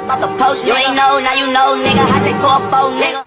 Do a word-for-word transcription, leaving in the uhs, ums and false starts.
off the post, you ain't know, now you know, nigga. I take four, four, nigga.